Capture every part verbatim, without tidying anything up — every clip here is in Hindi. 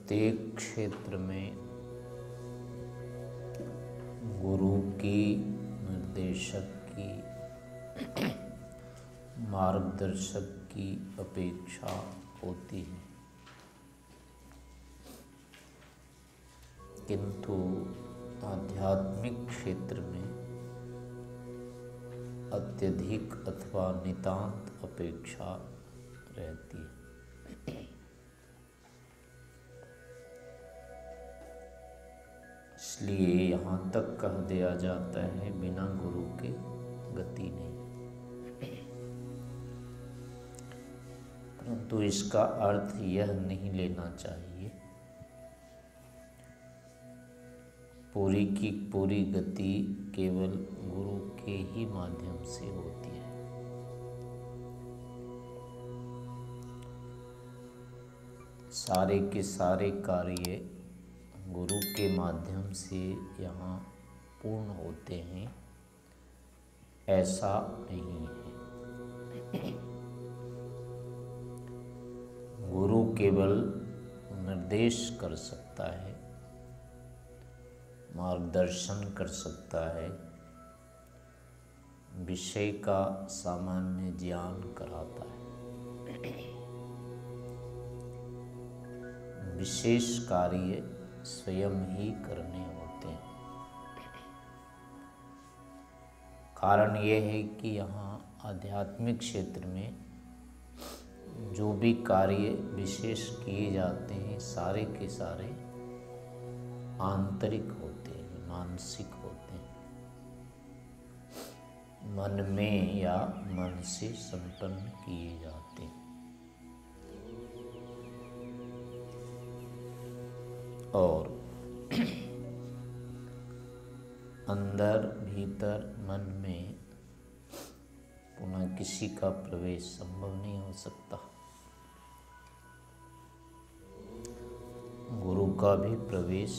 प्रत्येक क्षेत्र में गुरु की, निर्देशक की, मार्गदर्शक की अपेक्षा होती है, किंतु आध्यात्मिक क्षेत्र में अत्यधिक अथवा नितांत अपेक्षा रहती है। इसलिए यहाँ तक कह दिया जाता है, बिना गुरु के गति नहीं। परंतु इसका अर्थ यह नहीं लेना चाहिए पूरी की पूरी गति केवल गुरु के ही माध्यम से होती है। सारे के सारे कार्य गुरु के माध्यम से यहाँ पूर्ण होते हैं, ऐसा नहीं है। गुरु केवल निर्देश कर सकता है, मार्गदर्शन कर सकता है, विषय का सामान्य ज्ञान कराता है। विशेष कार्य स्वयं ही करने होते हैं। कारण यह है कि यहाँ आध्यात्मिक क्षेत्र में जो भी कार्य विशेष किए जाते हैं, सारे के सारे आंतरिक होते हैं, मानसिक होते हैं, मन में या मन से संपन्न किए जाते हैं। और अंदर भीतर मन में पुनः किसी का प्रवेश संभव नहीं हो सकता। गुरु का भी प्रवेश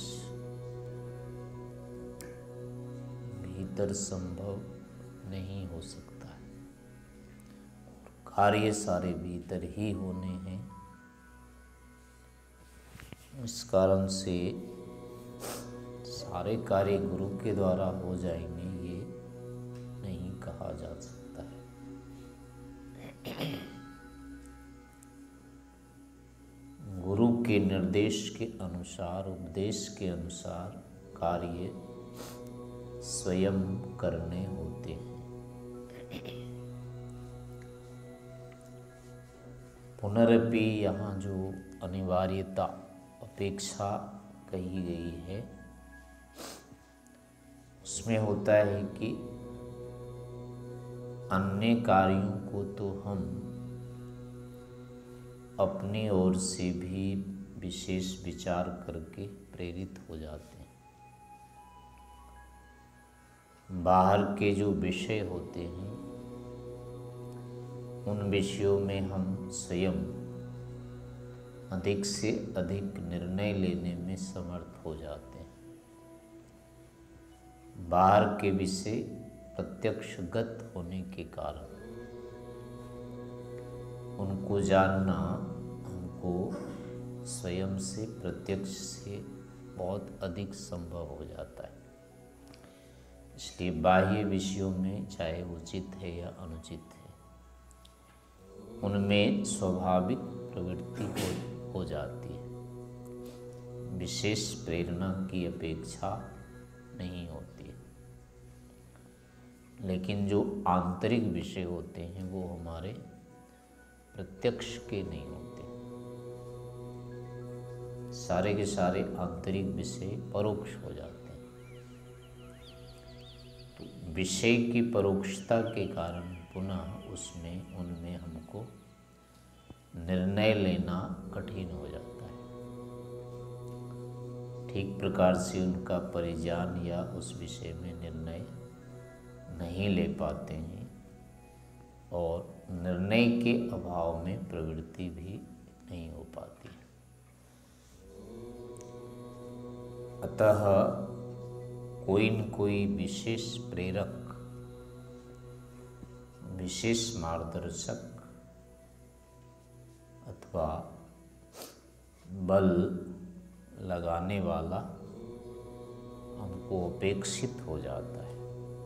भीतर संभव नहीं हो सकता है। कार्य सारे भीतर ही होने हैं। इस कारण से सारे कार्य गुरु के द्वारा हो जाएंगे, ये नहीं कहा जा सकता है। गुरु के निर्देश के अनुसार, उपदेश के अनुसार कार्य स्वयं करने होते हैं। पुनरपि यहाँ जो अनिवार्यता, अपेक्षा कही गई है, उसमें होता है कि अन्य कार्यों को तो हम अपनी ओर से भी विशेष विचार करके प्रेरित हो जाते हैं। बाहर के जो विषय होते हैं, उन विषयों में हम स्वयं अधिक से अधिक निर्णय लेने में समर्थ हो जाते हैं। बाहर के विषय प्रत्यक्षगत होने के कारण उनको जानना हमको स्वयं से, प्रत्यक्ष से बहुत अधिक संभव हो जाता है। इसलिए बाह्य विषयों में चाहे उचित है या अनुचित है, उनमें स्वाभाविक प्रवृत्ति हो, हो जाती है। विशेष प्रेरणा की अपेक्षा नहीं होती है। लेकिन जो आंतरिक विषय होते हैं वो हमारे प्रत्यक्ष के नहीं होते। सारे के सारे आंतरिक विषय परोक्ष हो जाते हैं। तो विषय की परोक्षता के कारण पुनः उसमें, उनमें हमको निर्णय लेना कठिन हो जाता है। ठीक प्रकार से उनका परिज्ञान या उस विषय में निर्णय नहीं ले पाते हैं, और निर्णय के अभाव में प्रवृत्ति भी नहीं हो पाती। अतः कोई न कोई विशेष प्रेरक, विशेष मार्गदर्शक अथवा बल लगाने वाला हमको अपेक्षित हो जाता है।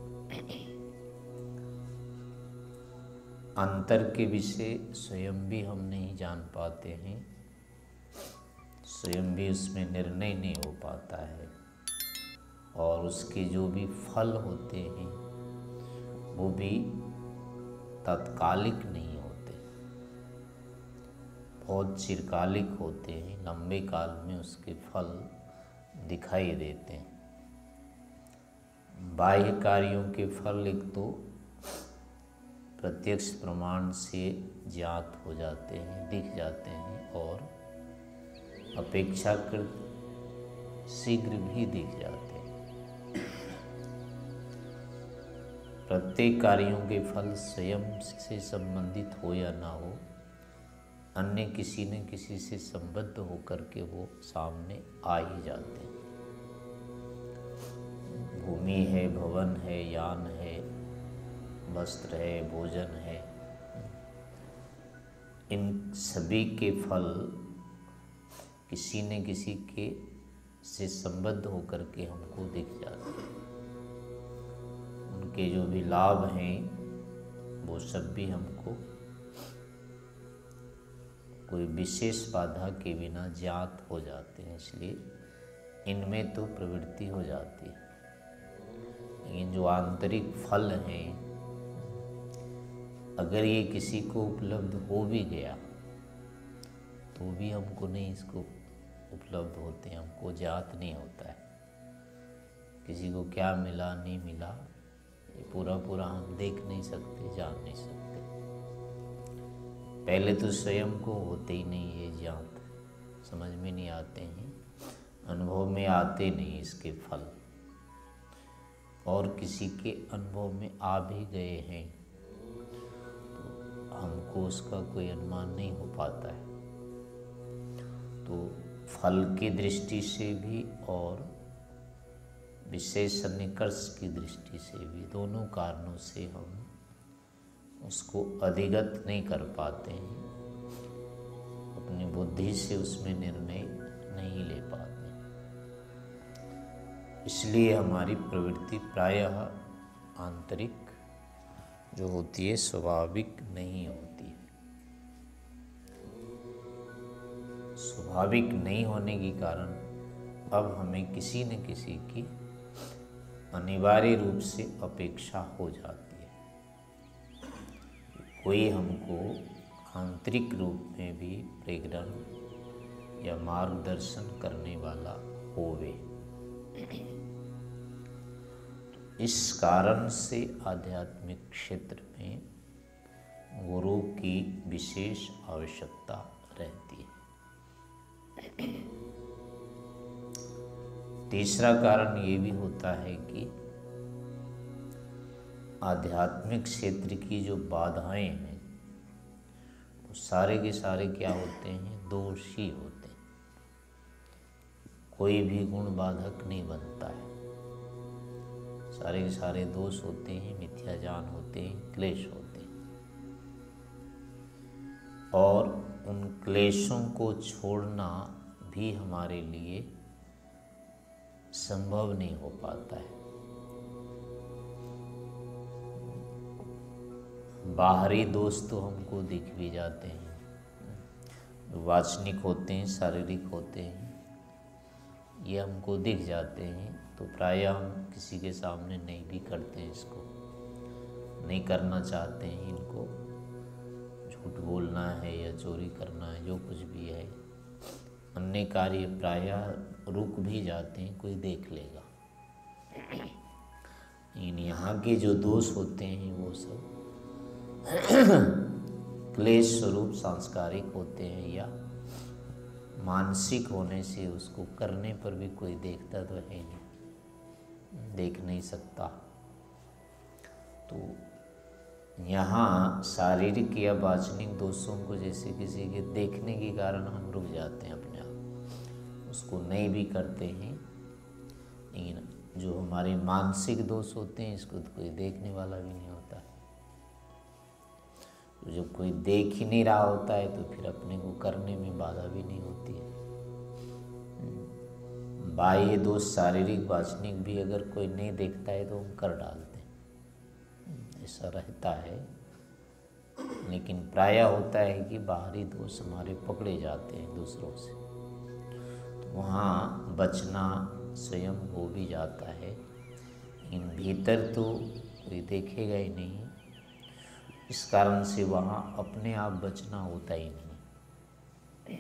अंतर के विषय स्वयं भी हम नहीं जान पाते हैं, स्वयं भी उसमें निर्णय नहीं हो पाता है, और उसके जो भी फल होते हैं वो भी तात्कालिक नहीं होते, बहुत चिरकालिक होते हैं, लंबे काल में उसके फल दिखाई देते हैं। बाह्य कार्यों के फल एक तो प्रत्यक्ष प्रमाण से ज्ञात हो जाते हैं, दिख जाते हैं, और अपेक्षाकृत शीघ्र भी दिख जाते हैं। प्रत्येक कार्यों के फल स्वयं से संबंधित हो या ना हो, अन्य किसी न किसी से संबद्ध होकर के वो सामने आ ही जाते हैं। भूमि है, भवन है, यान है, वस्त्र है, भोजन है, इन सभी के फल किसी न किसी के से संबद्ध होकर के हमको दिख जाते हैं। उनके जो भी लाभ हैं वो सब भी हमको कोई विशेष बाधा के बिना ज्ञात हो जाते हैं, इसलिए इनमें तो प्रवृत्ति हो जाती है। लेकिन जो आंतरिक फल हैं, अगर ये किसी को उपलब्ध हो भी गया तो भी हमको नहीं इसको उपलब्ध होते, हमको ज्ञात नहीं होता है। किसी को क्या मिला नहीं मिला ये पूरा पूरा हम देख नहीं सकते, जान नहीं सकते। पहले तो स्वयं को होते ही नहीं ये ज्ञात, समझ में नहीं आते हैं, अनुभव में आते नहीं इसके फल, और किसी के अनुभव में आ भी गए हैं तो हमको उसका कोई अनुमान नहीं हो पाता है। तो फल की दृष्टि से भी और विशेष निष्कर्ष की दृष्टि से भी, दोनों कारणों से हम उसको अधिगत नहीं कर पाते हैं, अपनी बुद्धि से उसमें निर्णय नहीं ले पाते। इसलिए हमारी प्रवृत्ति प्रायः आंतरिक जो होती है स्वाभाविक नहीं होती है। स्वाभाविक नहीं होने के कारण अब हमें किसी न किसी की अनिवार्य रूप से अपेक्षा हो जाती है, कोई हमको आंतरिक रूप में भी प्रेरणा या मार्गदर्शन करने वाला होवे। इस कारण से आध्यात्मिक क्षेत्र में गुरु की विशेष आवश्यकता रहती है। तीसरा कारण ये भी होता है कि आध्यात्मिक क्षेत्र की जो बाधाएं हैं वो सारे के सारे क्या होते हैं, दोषी होते हैं। कोई भी गुण बाधक नहीं बनता है, सारे के सारे दोष होते हैं, मिथ्या ज्ञान होते हैं, क्लेश होते हैं, और उन क्लेशों को छोड़ना भी हमारे लिए संभव नहीं हो पाता है। बाहरी दोष तो हमको दिख भी जाते हैं, वाचनिक होते हैं, शारीरिक होते हैं, ये हमको दिख जाते हैं, तो प्रायः हम किसी के सामने नहीं भी करते हैं, इसको नहीं करना चाहते हैं। इनको झूठ बोलना है या चोरी करना है, जो कुछ भी है, अन्य कार्य प्रायः रुक भी जाते हैं, कोई देख लेगा। इन यहाँ के जो दोष होते हैं वो सब क्लेश स्वरूप सांस्कारिक होते हैं, या मानसिक होने से उसको करने पर भी कोई देखता तो है नहीं, देख नहीं सकता। तो यहाँ शारीरिक या वाचनिक दोषों को जैसे किसी के देखने के कारण हम रुक जाते हैं अपने आप, उसको नहीं भी करते हैं। लेकिन जो हमारे मानसिक दोष होते हैं इसको तो कोई देखने वाला भी नहीं होता है। तो जब कोई देख ही नहीं रहा होता है तो फिर अपने को करने में बाधा भी नहीं होती है। बाह्य दोष शारीरिक वाचनिक भी अगर कोई नहीं देखता है तो हम कर डालते हैं, ऐसा रहता है। लेकिन प्रायः होता है कि बाहरी दोष हमारे पकड़े जाते हैं दूसरों से, तो वहाँ बचना स्वयं हो भी जाता है। इन भीतर तो कोई देखेगा ही नहीं, इस कारण से वहाँ अपने आप बचना होता ही नहीं।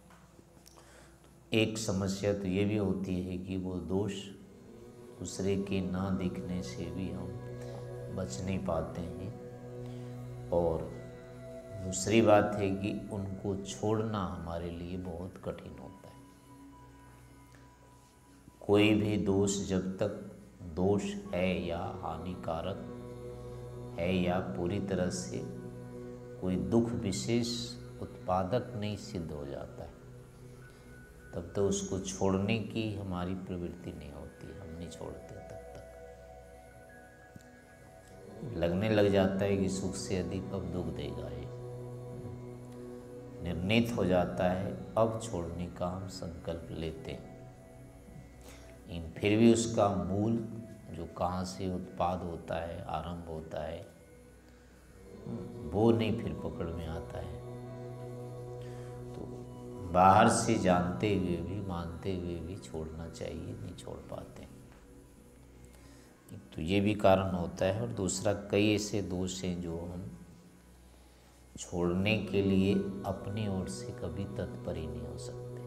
एक समस्या तो ये भी होती है कि वो दोष दूसरे के ना दिखने से भी हम बच नहीं पाते हैं, और दूसरी बात है कि उनको छोड़ना हमारे लिए बहुत कठिन होता है। कोई भी दोष जब तक दोष है या हानिकारक है या पूरी तरह से कोई दुख विशेष उत्पादक नहीं सिद्ध हो जाता है, तब तो उसको छोड़ने की हमारी प्रवृत्ति नहीं होती, हम नहीं छोड़ते। तब तक लगने लग जाता है कि सुख से अधिक अब दुख देगा, ये निर्णित हो जाता है, अब छोड़ने का हम संकल्प लेते हैं। लेकिन फिर भी उसका मूल जो कहाँ से उत्पाद होता है, आरंभ होता है, वो नहीं फिर पकड़ में आता है। तो बाहर से जानते हुए भी मानते हुए भी छोड़ना चाहिए, नहीं छोड़ पाते। तो ये भी कारण होता है। और दूसरा, कई ऐसे दोष हैं जो हम छोड़ने के लिए अपनी ओर से कभी तत्पर ही नहीं हो सकते,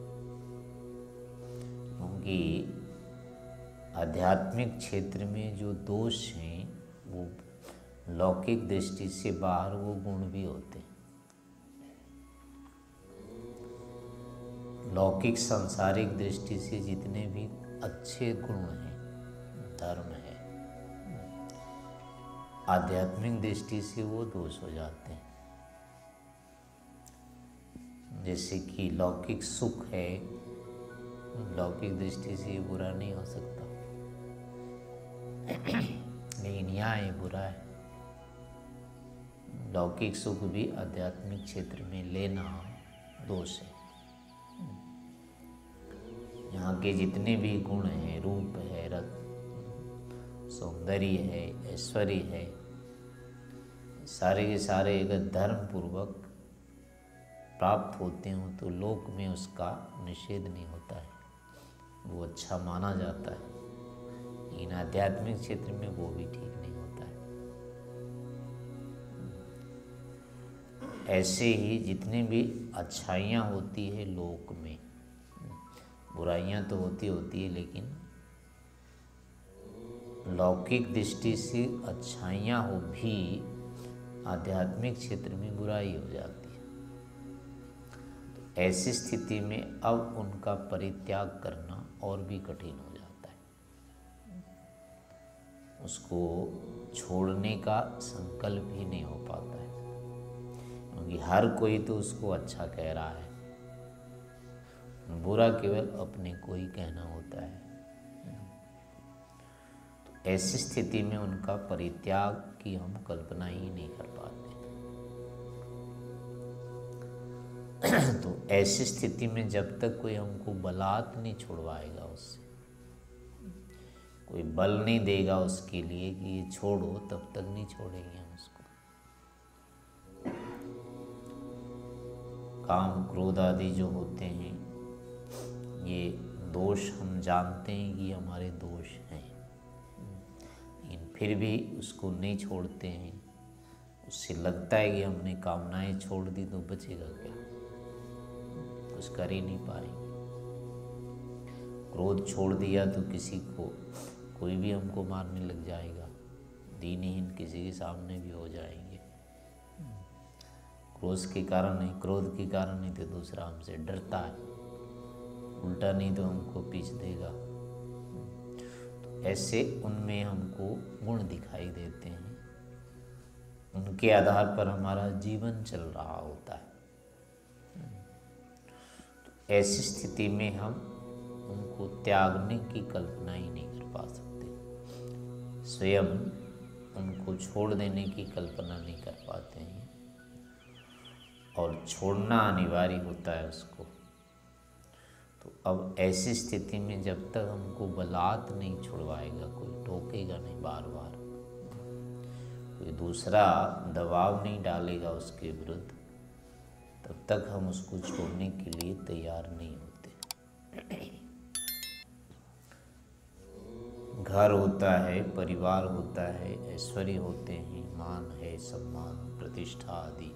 क्योंकि आध्यात्मिक क्षेत्र में जो दोष हैं वो लौकिक दृष्टि से बाहर वो गुण भी होते हैं। लौकिक सांसारिक दृष्टि से जितने भी अच्छे गुण हैं, धर्म है, आध्यात्मिक दृष्टि से वो दोष हो जाते हैं। जैसे कि लौकिक सुख है, लौकिक दृष्टि से ये बुरा नहीं हो सकता, लेकिन यहाँ ये बुरा है। लौकिक सुख भी आध्यात्मिक क्षेत्र में लेना दोष है। यहाँ के जितने भी गुण हैं, रूप है, रत सौंदर्य है, ऐश्वर्य है, सारे के सारे अगर धर्म पूर्वक प्राप्त होते हों तो लोक में उसका निषेध नहीं होता है, वो अच्छा माना जाता है। लेकिन आध्यात्मिक क्षेत्र में वो भी ठीक नहीं होता है। ऐसे ही जितने भी अच्छाइयाँ होती है लोक में, बुराइयाँ तो होती होती है, लेकिन लौकिक दृष्टि से अच्छाइयाँ हो भी आध्यात्मिक क्षेत्र में बुराई हो जाती है। तो ऐसी स्थिति में अब उनका परित्याग करना और भी कठिन हो जाता है। उसको छोड़ने का संकल्प ही नहीं हो पाता है, क्योंकि हर कोई तो उसको अच्छा कह रहा है, बुरा केवल अपने को ही कहना होता है। तो ऐसी स्थिति में उनका परित्याग की हम कल्पना ही नहीं कर पाते। तो ऐसी स्थिति में जब तक कोई हमको बलात् नहीं छुड़वाएगा, उससे कोई बल नहीं देगा उसके लिए कि ये छोड़ो, तब तक नहीं छोड़ेंगे हम उसको। काम क्रोध आदि जो होते हैं, ये दोष हम जानते हैं कि हमारे दोष हैं, लेकिन फिर भी उसको नहीं छोड़ते हैं। उससे लगता है कि हमने कामनाएं छोड़ दी तो बचेगा क्या, कुछ कर ही नहीं पाएंगे। क्रोध छोड़ दिया तो किसी को कोई भी हमको मारने लग जाएगा, दीनहीन किसी के सामने भी हो जाएंगे। क्रोध के कारण नहीं क्रोध के कारण नहीं तो दूसरा हमसे डरता है, उल्टा नहीं तो हमको पीछ देगा। तो ऐसे उनमें हमको गुण दिखाई देते हैं, उनके आधार पर हमारा जीवन चल रहा होता है। तो ऐसी स्थिति में हम उनको त्यागने की कल्पना ही नहीं कर पा सकते, स्वयं उनको छोड़ देने की कल्पना नहीं कर पाते हैं, और छोड़ना अनिवार्य होता है उसको। तो अब ऐसी स्थिति में जब तक हमको बलात् नहीं छुड़वाएगा, कोई टोकेगा नहीं, बार बार कोई दूसरा दबाव नहीं डालेगा उसके विरुद्ध, तब तक हम उसको छोड़ने के लिए तैयार नहीं होते। घर होता है, परिवार होता है, ऐश्वर्य होते हैं, मान है, सम्मान, प्रतिष्ठा आदि,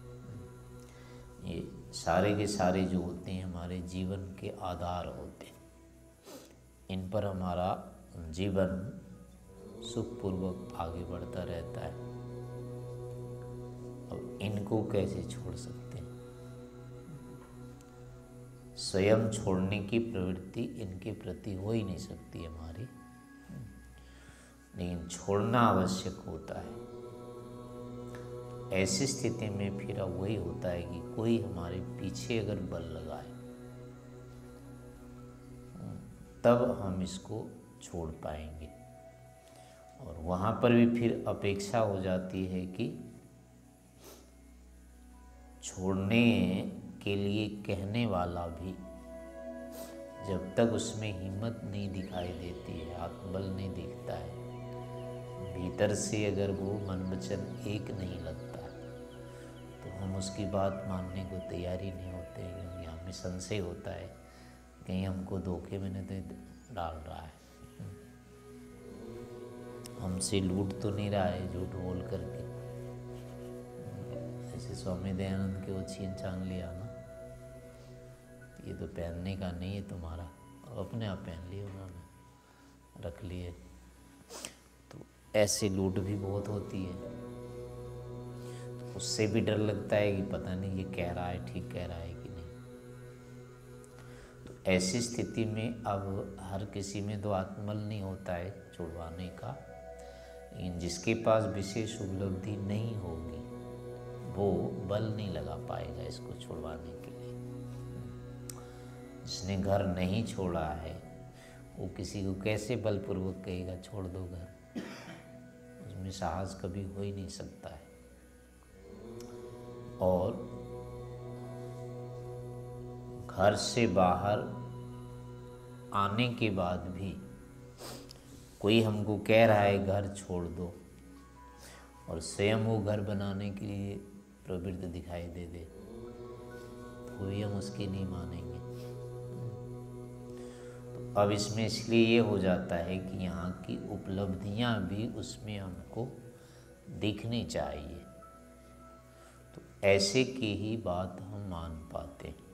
ये सारे के सारे जो होते हैं हमारे जीवन के आधार होते हैं। इन पर हमारा जीवन सुखपूर्वक आगे बढ़ता रहता है। अब इनको कैसे छोड़ सकते हैं? स्वयं छोड़ने की प्रवृत्ति इनके प्रति हो ही नहीं सकती हमारी, लेकिन छोड़ना आवश्यक होता है। ऐसी स्थिति में फिर अब वही होता है कि कोई हमारे पीछे अगर बल लगाए तब हम इसको छोड़ पाएंगे। और वहाँ पर भी फिर अपेक्षा हो जाती है कि छोड़ने के लिए कहने वाला भी जब तक उसमें हिम्मत नहीं दिखाई देती है, आत्मबल नहीं दिखता है, भीतर से अगर वो मन वचन एक नहीं लगता तो हम उसकी बात मानने को तैयार ही नहीं होते, क्योंकि हमें संशय होता है कहीं हमको धोखे में नहीं डाल रहा है, हमसे लूट तो नहीं रहा है झूठ बोल करके। ऐसे स्वामी दयानंद के वो छीन छान लिया ना, ये तो पहनने का नहीं है तुम्हारा, अपने आप पहन लिए उन्होंने, रख लिए। तो ऐसे लूट भी बहुत होती है, तो उससे भी डर लगता है कि पता नहीं ये कह रहा है ठीक कह रहा है कि नहीं। तो ऐसी स्थिति में अब हर किसी में तो आत्मबल नहीं होता है छुड़वाने का, लेकिन जिसके पास विशेष उपलब्धि नहीं होगी वो बल नहीं लगा पाएगा इसको छुड़वाने के लिए। जिसने घर नहीं छोड़ा है वो किसी को कैसे बलपूर्वक कहेगा छोड़ दो घर, उसमें साहस कभी हो ही नहीं सकता है। और घर से बाहर आने के बाद भी कोई हमको कह रहा है घर छोड़ दो और स्वयं वो घर बनाने के लिए प्रवृत्त दिखाई दे दे तो भी हम उसकी नहीं मानेंगे। तो अब इसमें इसलिए ये हो जाता है कि यहाँ की उपलब्धियाँ भी उसमें हमको दिखनी चाहिए, तो ऐसे की ही बात हम मान पाते हैं।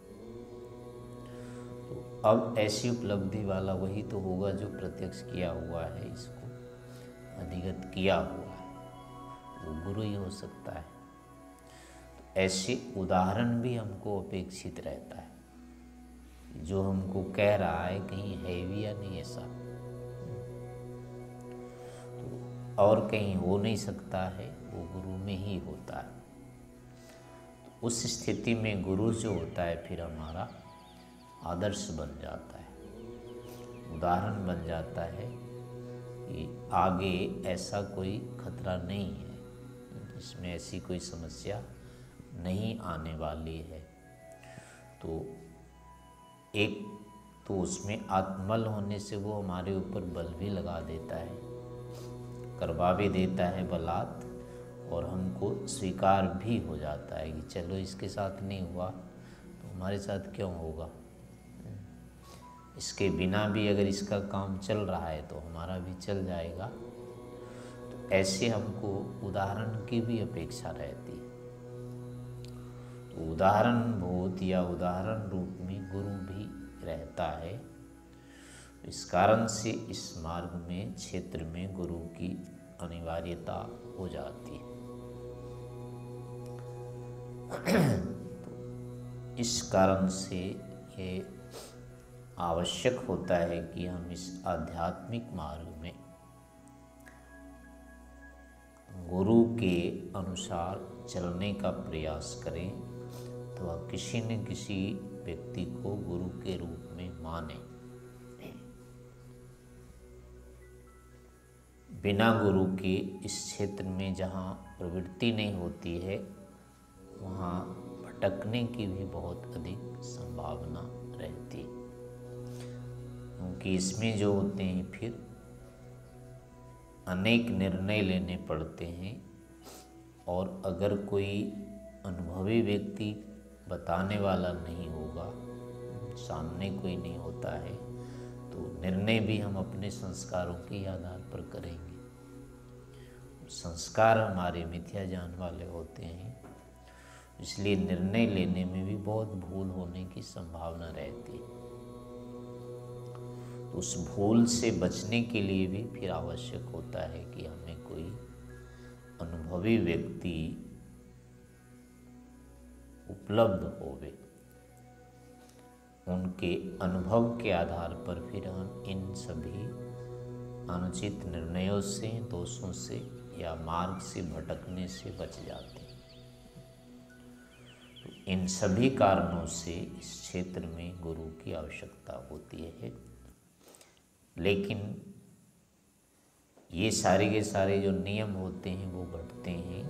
तो अब ऐसी उपलब्धि वाला वही तो होगा जो प्रत्यक्ष किया हुआ है, इसको अधिगत किया हुआ है, वो गुरु ही हो सकता है। तो ऐसे उदाहरण भी हमको अपेक्षित रहता है, जो हमको कह रहा है कहीं है भी या नहीं ऐसा, तो और कहीं हो नहीं सकता है, वो गुरु में ही होता है। तो उस स्थिति में गुरु जो होता है फिर हमारा आदर्श बन जाता है, उदाहरण बन जाता है कि आगे ऐसा कोई खतरा नहीं है, इसमें ऐसी कोई समस्या नहीं आने वाली है। तो एक तो उसमें आत्मबल होने से वो हमारे ऊपर बल भी लगा देता है, करवा भी देता है बलात्, और हमको स्वीकार भी हो जाता है कि चलो इसके साथ नहीं हुआ तो हमारे साथ क्यों होगा, इसके बिना भी अगर इसका काम चल रहा है तो हमारा भी चल जाएगा। तो ऐसे हमको उदाहरण की भी अपेक्षा रहती है। तो उदाहरण भूत या उदाहरण रूप में गुरु भी रहता है। इस कारण से इस मार्ग में क्षेत्र में गुरु की अनिवार्यता हो जाती है। तो इस कारण से ये आवश्यक होता है कि हम इस आध्यात्मिक मार्ग में गुरु के अनुसार चलने का प्रयास करें, तो आप किसी न किसी व्यक्ति को गुरु के रूप में माने। बिना गुरु के इस क्षेत्र में जहाँ प्रवृत्ति नहीं होती है वहाँ भटकने की भी बहुत अधिक संभावना रहती है। क्योंकि इसमें जो होते हैं फिर अनेक निर्णय लेने पड़ते हैं, और अगर कोई अनुभवी व्यक्ति बताने वाला नहीं होगा, सामने कोई नहीं होता है, तो निर्णय भी हम अपने संस्कारों के आधार पर करेंगे। संस्कार हमारे मिथ्या ज्ञान वाले होते हैं, इसलिए निर्णय लेने में भी बहुत भूल होने की संभावना रहती है। तो उस भूल से बचने के लिए भी फिर आवश्यक होता है कि हमें कोई अनुभवी व्यक्ति उपलब्ध होवे। उनके अनुभव के आधार पर फिर हम इन सभी अनुचित निर्णयों से, दोषों से या मार्ग से भटकने से बच जाते हैं। तो इन सभी कारणों से इस क्षेत्र में गुरु की आवश्यकता होती है। लेकिन ये सारे के सारे जो नियम होते हैं वो घटते हैं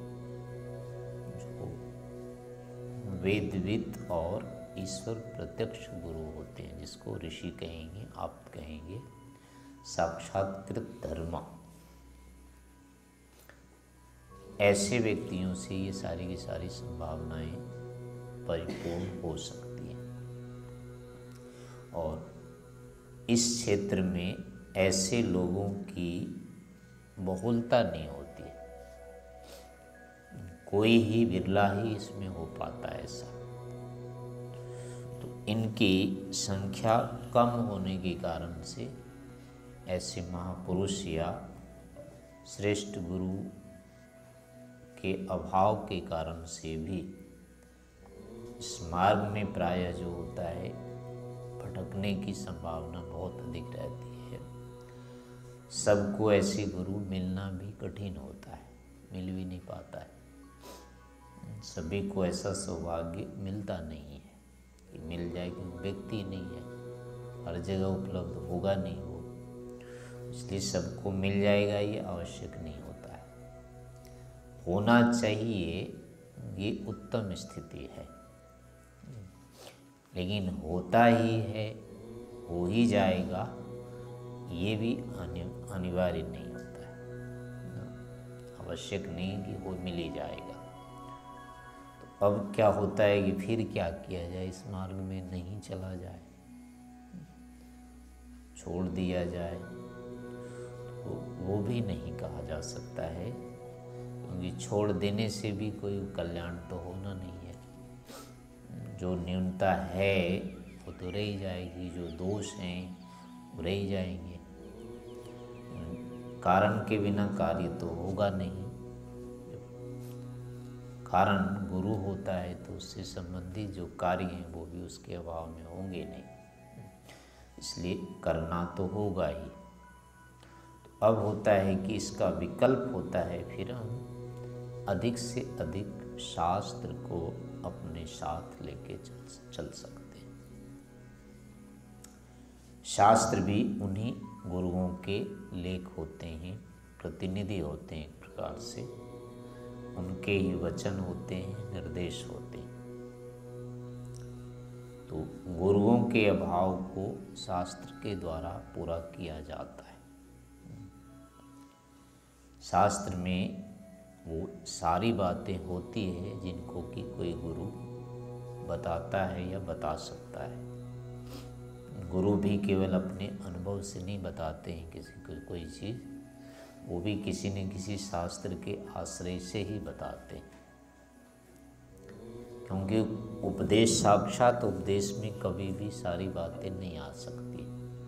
जो वेदविद और ईश्वर प्रत्यक्ष गुरु होते हैं, जिसको ऋषि कहेंगे, आप कहेंगे साक्षात्कृत धर्म। ऐसे व्यक्तियों से ये सारी की सारी संभावनाएं परिपूर्ण हो सकती हैं। और इस क्षेत्र में ऐसे लोगों की बहुलता नहीं होती है, कोई ही बिरला ही इसमें हो पाता है ऐसा। तो इनकी संख्या कम होने के कारण से ऐसे महापुरुष या श्रेष्ठ गुरु के अभाव के कारण से भी इस मार्ग में प्रायः जो होता है भटकने की संभावना बहुत अधिक रहती है। सबको ऐसे गुरु मिलना भी कठिन होता है, मिल भी नहीं पाता है। सभी को ऐसा सौभाग्य मिलता नहीं है कि मिल जाए, क्योंकि व्यक्ति नहीं है, हर जगह उपलब्ध होगा नहीं वो, इसलिए सबको मिल जाएगा ये आवश्यक नहीं होता है। होना चाहिए, ये उत्तम स्थिति है, लेकिन होता ही है, हो ही जाएगा, ये भी अनिवार्य नहीं होता है। आवश्यक नहीं कि हो मिल ही जाएगा। तो अब क्या होता है कि फिर क्या किया जाए, इस मार्ग में नहीं चला जाए, छोड़ दिया जाए, तो वो भी नहीं कहा जा सकता है, क्योंकि छोड़ देने से भी कोई कल्याण तो होना नहीं है। जो न्यूनता है वो तो रह जाएगी, जो दोष हैं वो रह जाएंगे। कारण के बिना कार्य तो होगा नहीं। कारण गुरु होता है तो उससे संबंधित जो कार्य हैं वो भी उसके अभाव में होंगे नहीं, इसलिए करना तो होगा ही। तो अब होता है कि इसका विकल्प होता है, फिर हम अधिक से अधिक शास्त्र को अपने साथ लेके चल चल सकते हैं। शास्त्र भी उन्हीं गुरुओं के लेख होते हैं, प्रतिनिधि होते हैं, एक प्रकार से उनके ही वचन होते हैं, निर्देश होते हैं। तो गुरुओं के अभाव को शास्त्र के द्वारा पूरा किया जाता है। शास्त्र में वो सारी बातें होती है जिनको कि कोई गुरु बताता है या बता सकता है। गुरु भी केवल अपने अनुभव से नहीं बताते हैं किसी को कोई चीज़, वो भी किसी न किसी शास्त्र के आश्रय से ही बताते हैं, क्योंकि उपदेश, साक्षात उपदेश में कभी भी सारी बातें नहीं आ सकती।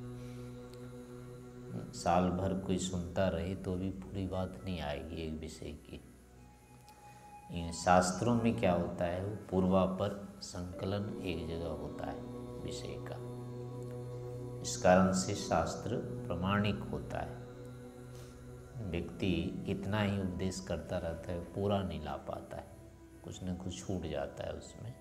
साल भर कोई सुनता रहे तो भी पूरी बात नहीं आएगी एक विषय की। इन शास्त्रों में क्या होता है, वो पूर्वापर संकलन एक जगह होता है विषय का। इस कारण से शास्त्र प्रमाणिक होता है। व्यक्ति इतना ही उपदेश करता रहता है, पूरा नहीं ला पाता है, कुछ न कुछ छूट जाता है उसमें।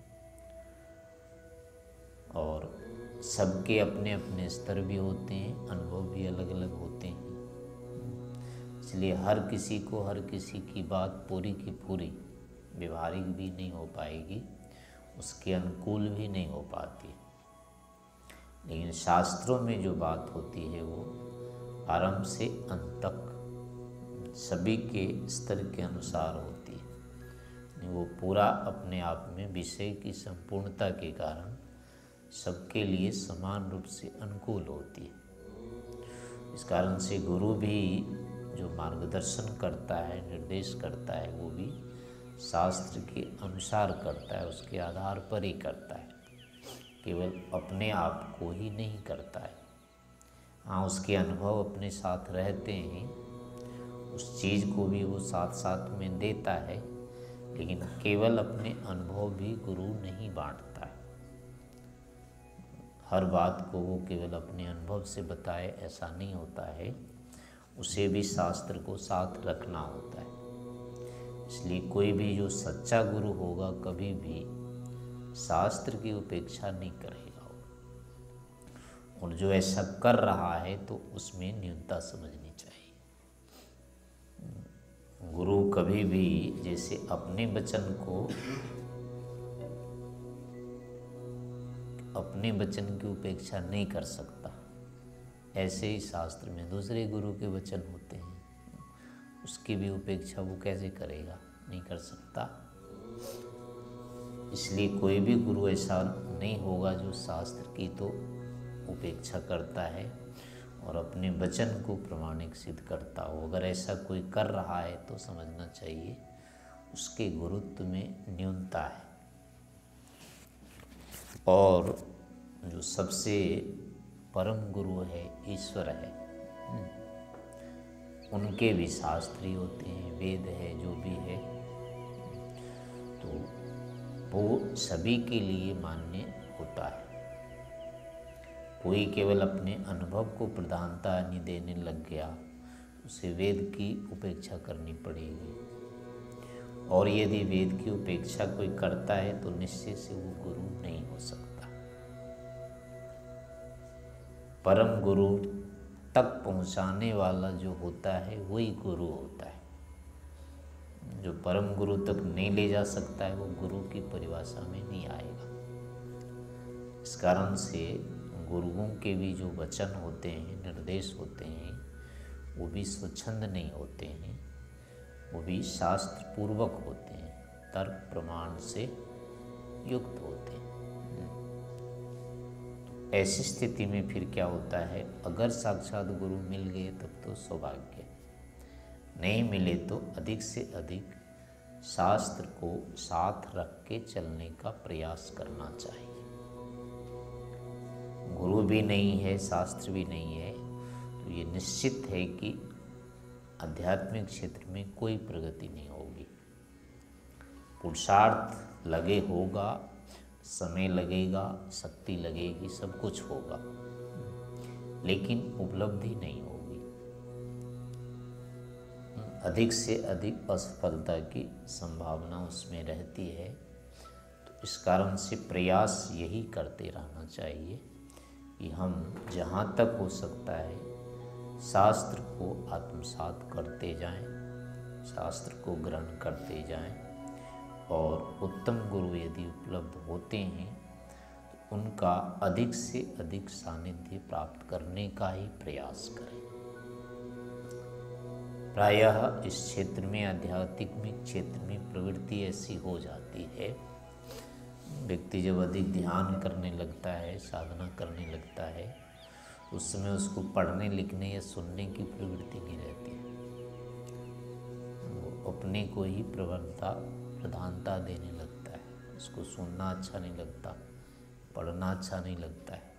और सबके अपने अपने स्तर भी होते हैं, अनुभव भी अलग अलग होते हैं, इसलिए हर किसी को हर किसी की बात पूरी की पूरी व्यवहारिक भी नहीं हो पाएगी, उसके अनुकूल भी नहीं हो पाती। लेकिन शास्त्रों में जो बात होती है वो आरंभ से अंत तक सभी के स्तर के अनुसार होती है। वो पूरा अपने आप में विषय की संपूर्णता के कारण सबके लिए समान रूप से अनुकूल होती है। इस कारण से गुरु भी जो मार्गदर्शन करता है, निर्देश करता है, वो भी शास्त्र के अनुसार करता है, उसके आधार पर ही करता है, केवल अपने आप को ही नहीं करता है। हाँ, उसके अनुभव अपने साथ रहते हैं, उस चीज़ को भी वो साथ साथ में देता है, लेकिन केवल अपने अनुभव भी गुरु नहीं बांटता है। हर बात को वो केवल अपने अनुभव से बताए ऐसा नहीं होता है, उसे भी शास्त्र को साथ रखना होता है। इसलिए कोई भी जो सच्चा गुरु होगा कभी भी शास्त्र की उपेक्षा नहीं करेगा, और जो ऐसा कर रहा है तो उसमें न्यूनता समझनी चाहिए। गुरु कभी भी जैसे अपने वचन को अपने वचन की उपेक्षा नहीं कर सकता, ऐसे ही शास्त्र में दूसरे गुरु के वचन होते हैं, उसकी भी उपेक्षा वो कैसे करेगा, नहीं कर सकता। इसलिए कोई भी गुरु ऐसा नहीं होगा जो शास्त्र की तो उपेक्षा करता है और अपने वचन को प्रमाणिक सिद्ध करता हो। अगर ऐसा कोई कर रहा है तो समझना चाहिए उसके गुरुत्व में न्यूनता है। और जो सबसे परम गुरु है, ईश्वर है, उनके भी शास्त्री होते हैं, वेद है, जो भी है, तो वो सभी के लिए मान्य होता है। कोई केवल अपने अनुभव को प्रधानता नहीं देने लग गया, उसे वेद की उपेक्षा करनी पड़ेगी। और यदि वेद की उपेक्षा कोई करता है तो निश्चय से वो गुरु नहीं हो सकता। परम गुरु तक पहुंचाने वाला जो होता है वही गुरु होता है। जो परम गुरु तक नहीं ले जा सकता है वो गुरु की परिभाषा में नहीं आएगा। इस कारण से गुरुओं के भी जो वचन होते हैं, निर्देश होते हैं, वो भी स्वच्छंद नहीं होते हैं, वो भी शास्त्र पूर्वक होते हैं, तर्क प्रमाण से युक्त होते हैं। तो ऐसी स्थिति में फिर क्या होता है, अगर साक्षात गुरु मिल गए तब तो सौभाग्य, नहीं मिले तो अधिक से अधिक शास्त्र को साथ रख के चलने का प्रयास करना चाहिए। गुरु भी नहीं है, शास्त्र भी नहीं है, तो ये निश्चित है कि आध्यात्मिक क्षेत्र में कोई प्रगति नहीं होगी। पुरुषार्थ लगे होगा, समय लगेगा, शक्ति लगेगी, सब कुछ होगा, लेकिन उपलब्धि नहीं होगी। अधिक से अधिक असफलता की संभावना उसमें रहती है। तो इस कारण से प्रयास यही करते रहना चाहिए कि हम जहाँ तक हो सकता है शास्त्र को आत्मसात करते जाएं, शास्त्र को ग्रहण करते जाएं, और उत्तम गुरु यदि उपलब्ध होते हैं तो उनका अधिक से अधिक सानिध्य प्राप्त करने का ही प्रयास करें। प्रायः इस क्षेत्र में, आध्यात्मिक क्षेत्र में प्रवृत्ति ऐसी हो जाती है, व्यक्ति जब अधिक ध्यान करने लगता है, साधना करने लगता है, उस समय उसको पढ़ने लिखने या सुनने की प्रवृत्ति नहीं रहती। वो अपने को ही प्रवणता प्रधानता देने लगता है, उसको सुनना अच्छा नहीं लगता, पढ़ना अच्छा नहीं लगता है।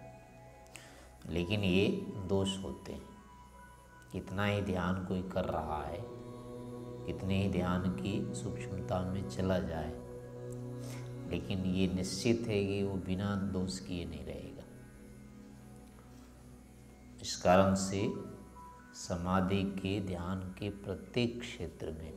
लेकिन ये दोष होते हैं। कितना ही ध्यान कोई कर रहा है, कितने ही ध्यान की सूक्ष्मता में चला जाए, लेकिन ये निश्चित है कि वो बिना दोष किए नहीं रहेगा। इस कारण से समाधि के, ध्यान के प्रत्येक क्षेत्र में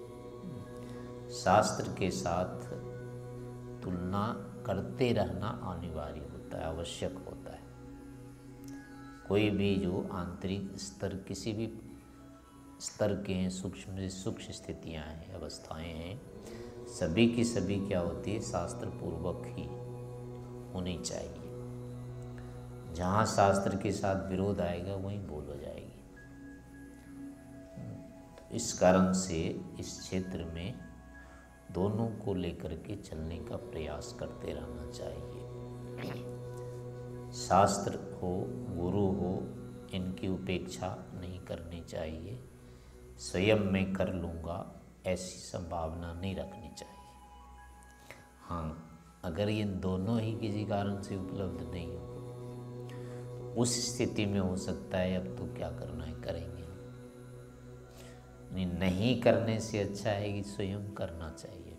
शास्त्र के साथ तुलना करते रहना अनिवार्य होता है, आवश्यक होता है। कोई भी जो आंतरिक स्तर, किसी भी स्तर के हैं, सूक्ष्म से सूक्ष्म स्थितियाँ हैं, अवस्थाएं हैं, सभी की सभी क्या होती है, शास्त्र पूर्वक ही होनी चाहिए। जहाँ शास्त्र के साथ विरोध आएगा वहीं भूल हो जाएगी। तो इस कारण से इस क्षेत्र में दोनों को लेकर के चलने का प्रयास करते रहना चाहिए। शास्त्र हो, गुरु हो, इनकी उपेक्षा नहीं करनी चाहिए। स्वयं मैं कर लूँगा ऐसी संभावना नहीं रखनी चाहिए। हाँ, अगर ये दोनों ही किसी कारण से उपलब्ध नहीं हो तो उस स्थिति में हो सकता है अब तो क्या करना है करेंगे। नहीं, नहीं करने से अच्छा है कि स्वयं करना चाहिए।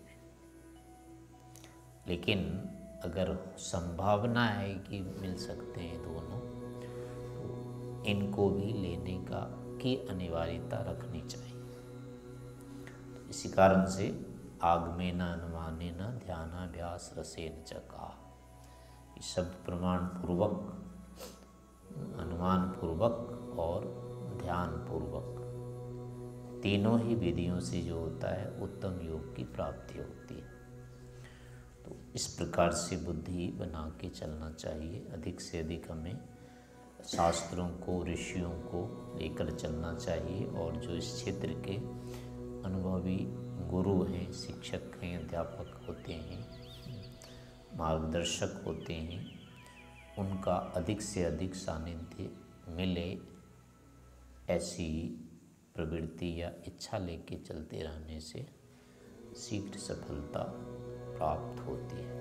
लेकिन अगर संभावना है कि मिल सकते हैं दोनों तो इनको भी लेने का की अनिवार्यता रखनी चाहिए। तो इसी कारण से आगमेन अनुमानेन ध्यानाभ्यास रसेन च कहा। शब्द प्रमाण पूर्वक, अनुमान पूर्वक और ध्यान पूर्वक तीनों ही विधियों से जो होता है उत्तम योग की प्राप्ति होती है। तो इस प्रकार से बुद्धि बना के चलना चाहिए। अधिक से अधिक हमें शास्त्रों को, ऋषियों को लेकर चलना चाहिए और जो इस क्षेत्र के अनुभवी गुरु हैं, शिक्षक हैं, अध्यापक होते हैं, मार्गदर्शक होते हैं, उनका अधिक से अधिक सानिध्य मिले, ऐसी प्रवृत्ति या इच्छा लेके चलते रहने से शीघ्र सफलता प्राप्त होती है।